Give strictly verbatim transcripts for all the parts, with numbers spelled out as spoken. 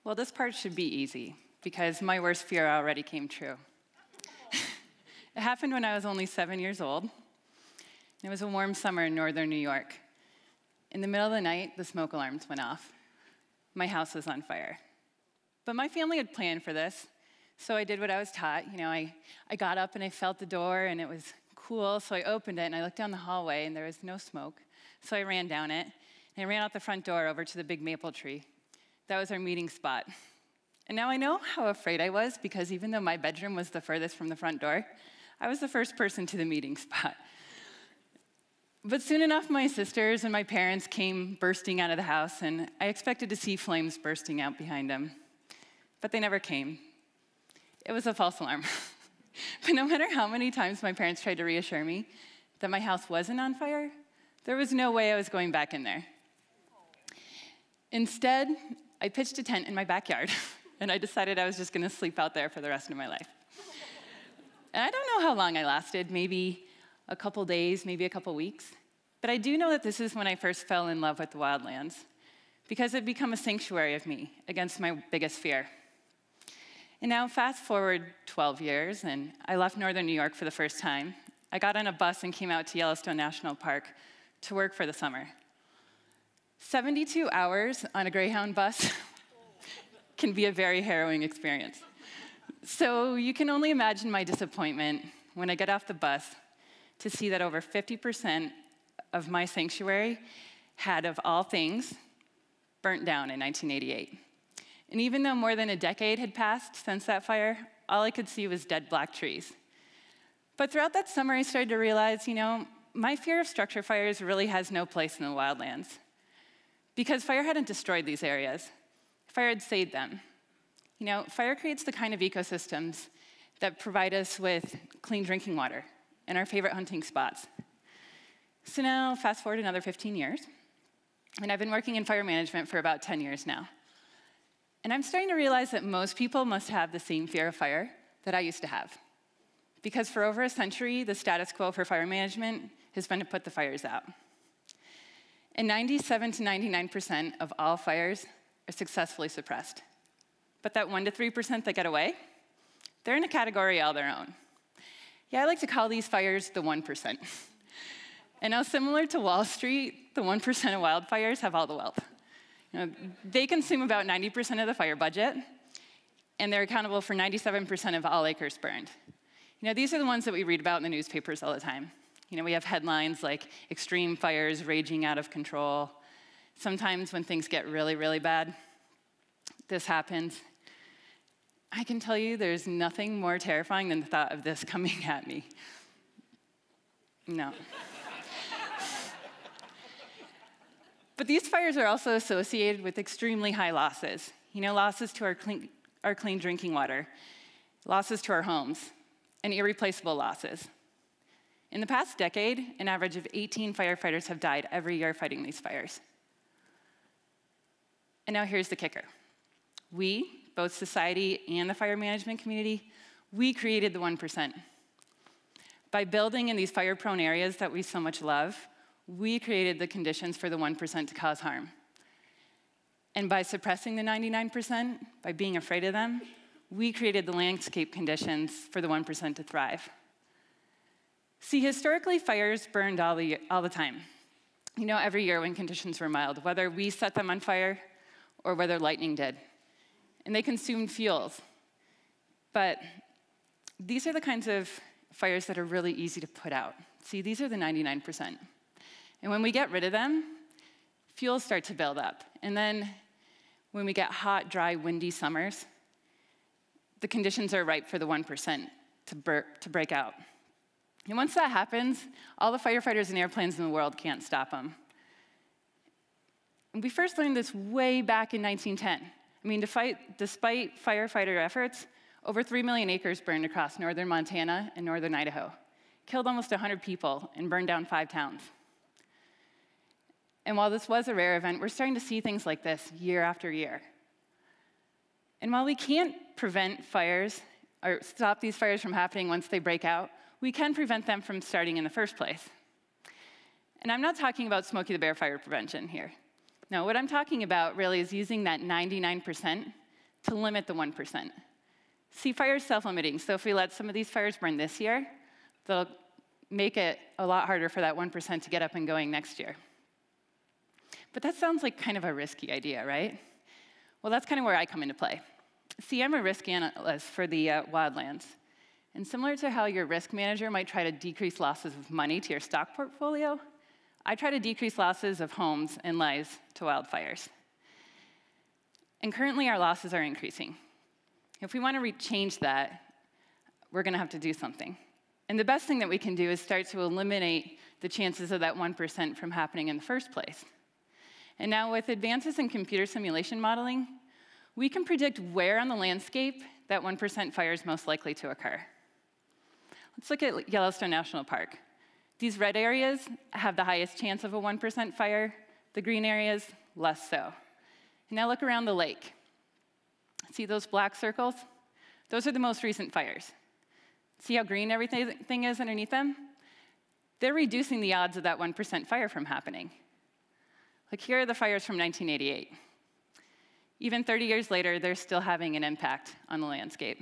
Well, this part should be easy, because my worst fear already came true. It happened when I was only seven years old. It was a warm summer in northern New York. In the middle of the night, the smoke alarms went off. My house was on fire. But my family had planned for this, so I did what I was taught. You know, I, I got up and I felt the door, and it was cool, so I opened it, and I looked down the hallway, and there was no smoke. So I ran down it, and I ran out the front door over to the big maple tree. That was our meeting spot. And now I know how afraid I was, because even though my bedroom was the furthest from the front door, I was the first person to the meeting spot. But soon enough, my sisters and my parents came bursting out of the house, and I expected to see flames bursting out behind them. But they never came. It was a false alarm. But no matter how many times my parents tried to reassure me that my house wasn't on fire, there was no way I was going back in there. Instead, I pitched a tent in my backyard, and I decided I was just going to sleep out there for the rest of my life. And I don't know how long I lasted, maybe a couple days, maybe a couple weeks. But I do know that this is when I first fell in love with the wildlands, because it had become a sanctuary of me against my biggest fear. And now fast forward twelve years, and I left northern New York for the first time. I got on a bus and came out to Yellowstone National Park to work for the summer. seventy-two hours on a Greyhound bus can be a very harrowing experience. So you can only imagine my disappointment when I get off the bus to see that over fifty percent of my sanctuary had, of all things, burnt down in nineteen eighty-eight. And even though more than a decade had passed since that fire, all I could see was dead black trees. But throughout that summer, I started to realize, you know, my fear of structure fires really has no place in the wildlands. Because fire hadn't destroyed these areas. Fire had saved them. You know, fire creates the kind of ecosystems that provide us with clean drinking water and our favorite hunting spots. So now, fast forward another fifteen years, and I've been working in fire management for about ten years now. And I'm starting to realize that most people must have the same fear of fire that I used to have. Because for over a century, the status quo for fire management has been to put the fires out. And ninety-seven to ninety-nine percent of all fires are successfully suppressed. But that one to three percent that get away, they're in a category all their own. Yeah, I like to call these fires the one percent. And now, similar to Wall Street, the one percent of wildfires have all the wealth. You know, they consume about ninety percent of the fire budget, and they're accountable for ninety-seven percent of all acres burned. You know, these are the ones that we read about in the newspapers all the time. You know, we have headlines like extreme fires raging out of control. Sometimes when things get really, really bad, this happens. I can tell you there's nothing more terrifying than the thought of this coming at me. No. But these fires are also associated with extremely high losses. You know, losses to our clean, our clean drinking water, losses to our homes, and irreplaceable losses. In the past decade, an average of eighteen firefighters have died every year fighting these fires. And now here's the kicker. We, both society and the fire management community, we created the one percent. By building in these fire-prone areas that we so much love, we created the conditions for the one percent to cause harm. And by suppressing the ninety-nine percent, by being afraid of them, we created the landscape conditions for the one percent to thrive. See, historically, fires burned all the, all the time. You know, every year when conditions were mild, whether we set them on fire or whether lightning did. And they consumed fuels. But these are the kinds of fires that are really easy to put out. See, these are the ninety-nine percent. And when we get rid of them, fuels start to build up. And then when we get hot, dry, windy summers, the conditions are ripe for the one percent to, bur to break out. And once that happens, all the firefighters and airplanes in the world can't stop them. And we first learned this way back in nineteen ten. I mean, despite, despite firefighter efforts, over three million acres burned across northern Montana and northern Idaho, killed almost one hundred people, and burned down five towns. And while this was a rare event, we're starting to see things like this year after year. And while we can't prevent fires or stop these fires from happening once they break out, we can prevent them from starting in the first place. And I'm not talking about Smokey the Bear fire prevention here. No, what I'm talking about really is using that ninety-nine percent to limit the one percent. See, fire is self-limiting, so if we let some of these fires burn this year, they'll make it a lot harder for that one percent to get up and going next year. But that sounds like kind of a risky idea, right? Well, that's kind of where I come into play. See, I'm a risk analyst for the uh, wildlands. And similar to how your risk manager might try to decrease losses of money to your stock portfolio, I try to decrease losses of homes and lives to wildfires. And currently, our losses are increasing. If we want to change that, we're going to have to do something. And the best thing that we can do is start to eliminate the chances of that one percent from happening in the first place. And now with advances in computer simulation modeling, we can predict where on the landscape that one percent fire is most likely to occur. Let's look at Yellowstone National Park. These red areas have the highest chance of a one percent fire. The green areas, less so. And now look around the lake. See those black circles? Those are the most recent fires. See how green everything is underneath them? They're reducing the odds of that one percent fire from happening. Like here are the fires from nineteen eighty-eight. Even thirty years later, they're still having an impact on the landscape.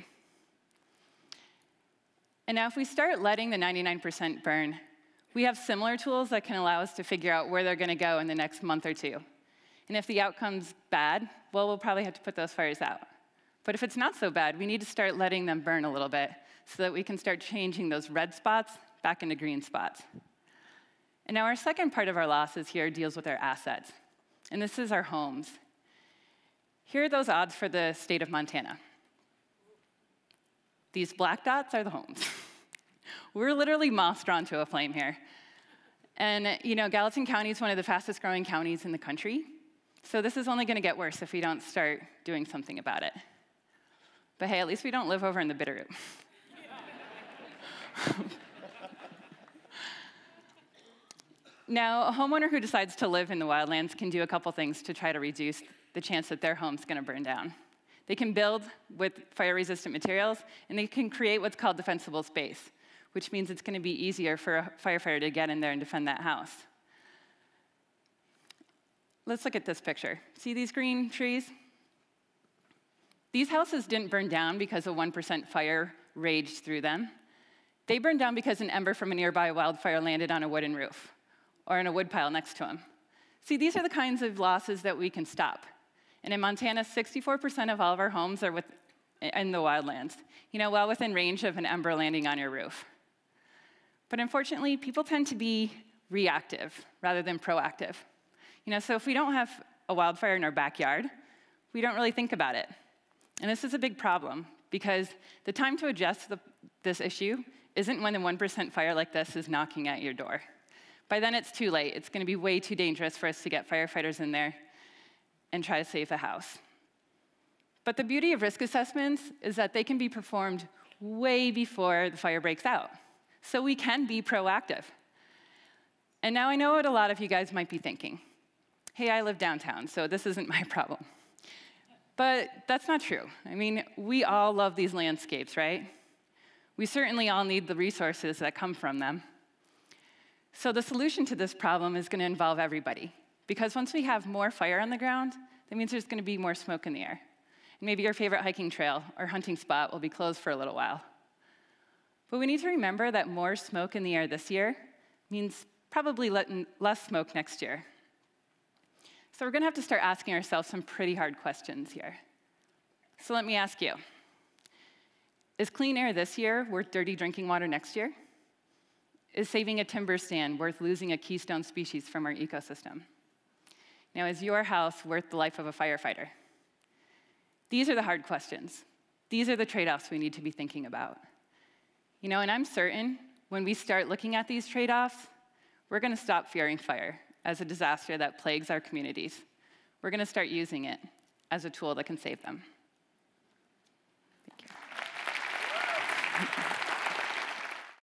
And now if we start letting the ninety-nine percent burn, we have similar tools that can allow us to figure out where they're going to go in the next month or two. And if the outcome's bad, well, we'll probably have to put those fires out. But if it's not so bad, we need to start letting them burn a little bit so that we can start changing those red spots back into green spots. And now our second part of our losses here deals with our assets. And this is our homes. Here are those odds for the state of Montana. These black dots are the homes. We're literally moth drawn to a flame here. And you know, Gallatin County is one of the fastest growing counties in the country. So this is only going to get worse if we don't start doing something about it. But hey, at least we don't live over in the Bitterroot. Now, a homeowner who decides to live in the wildlands can do a couple things to try to reduce the chance that their home's going to burn down. They can build with fire-resistant materials, and they can create what's called defensible space, which means it's going to be easier for a firefighter to get in there and defend that house. Let's look at this picture. See these green trees? These houses didn't burn down because a one percent fire raged through them. They burned down because an ember from a nearby wildfire landed on a wooden roof or in a woodpile next to them. See, these are the kinds of losses that we can stop. And in Montana, sixty-four percent of all of our homes are with, in the wildlands, you know, well within range of an ember landing on your roof. But unfortunately, people tend to be reactive rather than proactive. You know, so if we don't have a wildfire in our backyard, we don't really think about it. And this is a big problem because the time to address the, this issue isn't when the one percent fire like this is knocking at your door. By then, it's too late. It's going to be way too dangerous for us to get firefighters in there and try to save the house. But the beauty of risk assessments is that they can be performed way before the fire breaks out. So we can be proactive. And now I know what a lot of you guys might be thinking. Hey, I live downtown, so this isn't my problem. But that's not true. I mean, we all love these landscapes, right? We certainly all need the resources that come from them. So the solution to this problem is going to involve everybody. Because once we have more fire on the ground, that means there's going to be more smoke in the air. And maybe your favorite hiking trail or hunting spot will be closed for a little while. But we need to remember that more smoke in the air this year means probably less smoke next year. So we're going to have to start asking ourselves some pretty hard questions here. So let me ask you, is clean air this year worth dirty drinking water next year? Is saving a timber stand worth losing a keystone species from our ecosystem? Now, is your house worth the life of a firefighter? These are the hard questions. These are the trade-offs we need to be thinking about. You know, and I'm certain when we start looking at these trade-offs, we're going to stop fearing fire as a disaster that plagues our communities. We're going to start using it as a tool that can save them. Thank you.